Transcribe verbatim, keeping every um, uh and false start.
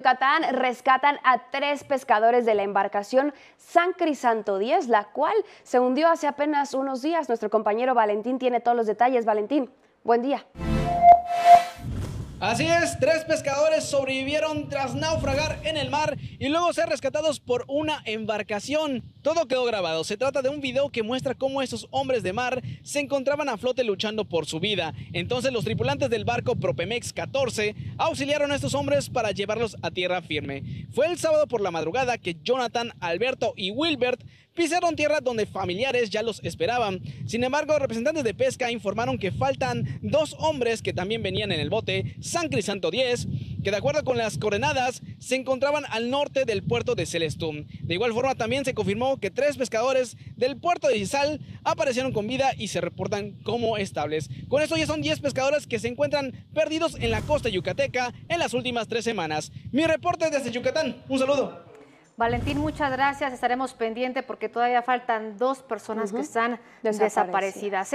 Yucatán rescatan a tres pescadores de la embarcación San Crisanto diez, la cual se hundió hace apenas unos días. Nuestro compañero Valentín tiene todos los detalles. Valentín, buen día. Así es, tres pescadores sobrevivieron tras naufragar en el mar y luego ser rescatados por una embarcación. Todo quedó grabado. Se trata de un video que muestra cómo estos hombres de mar se encontraban a flote luchando por su vida. Entonces los tripulantes del barco Propemex catorce auxiliaron a estos hombres para llevarlos a tierra firme. Fue el sábado por la madrugada que Jonathan, Alberto y Wilbert pisaron tierra donde familiares ya los esperaban. Sin embargo, representantes de pesca informaron que faltan dos hombres que también venían en el bote San Crisanto diez, que de acuerdo con las coordenadas se encontraban al norte del puerto de Celestún. De igual forma también se confirmó que tres pescadores del puerto de Izal aparecieron con vida y se reportan como estables. Con esto ya son diez pescadores que se encuentran perdidos en la costa yucateca en las últimas tres semanas. Mi reporte desde Yucatán. Un saludo. Valentín, muchas gracias. Estaremos pendientes porque todavía faltan dos personas uh-huh. que están desaparecidas. desaparecidas.